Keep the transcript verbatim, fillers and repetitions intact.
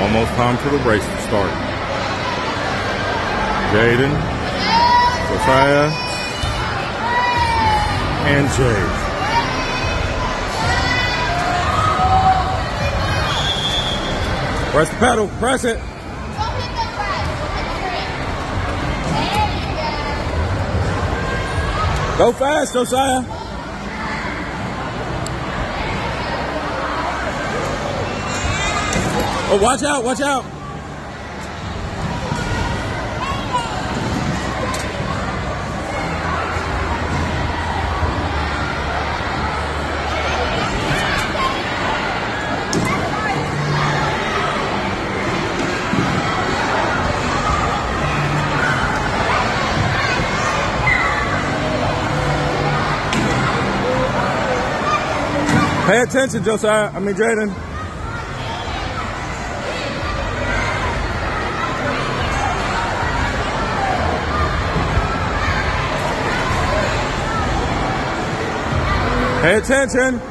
Almost time for the race to start. Jaden, Josiah, and Jay. Press the pedal, press it. Go fast, Josiah. Oh, watch out, watch out. Pay attention, Josiah. I mean, Jaden. Pay attention.